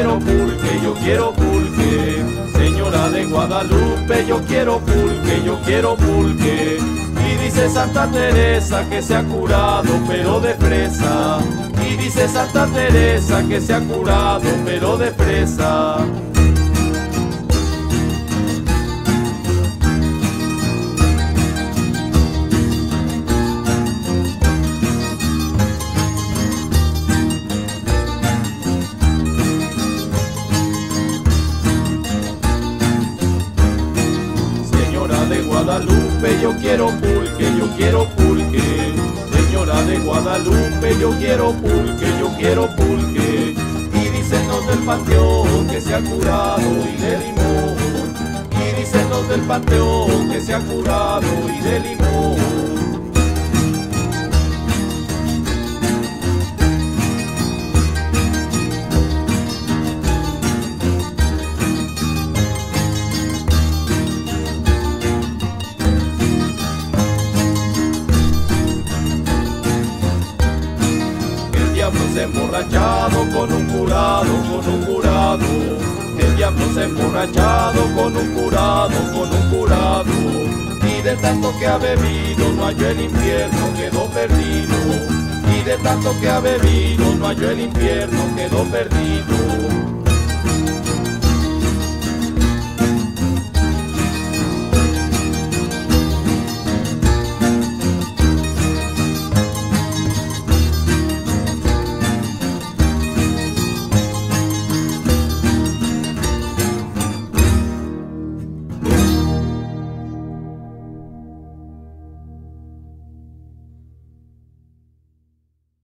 quiero pulque, yo quiero pulque. Señora de Guadalupe, yo quiero pulque, yo quiero pulque. Y dice Santa Teresa que se ha curado pero de fresa. Y dice Santa Teresa que se ha curado pero de fresa. De Guadalupe, yo quiero pulque, yo quiero pulque. Señora de Guadalupe, yo quiero pulque, yo quiero pulque. Y dicen los del panteón que se ha curado y de limón. Y dicen los del panteón que se ha curado y de limón. El diablo se ha emborrachado con un curado, con un curado. El diablo se ha emborrachado con un curado, con un curado. Y de tanto que ha bebido no halló el infierno, quedó perdido. Y de tanto que ha bebido no halló el infierno, quedó perdido.